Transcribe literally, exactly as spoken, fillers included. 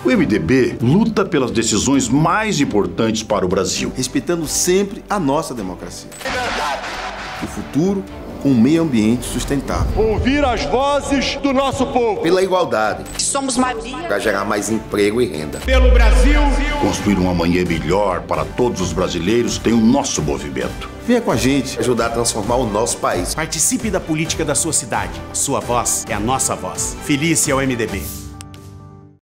O M D B luta pelas decisões mais importantes para o Brasil, respeitando sempre a nossa democracia. O futuro com um meio ambiente sustentável. Ouvir as vozes do nosso povo. Pela igualdade. Somos maioria. Para gerar mais emprego e renda. Pelo Brasil. Construir um amanhã melhor para todos os brasileiros tem o nosso movimento. Venha com a gente ajudar a transformar o nosso país. Participe da política da sua cidade. Sua voz é a nossa voz. Felice ao M D B.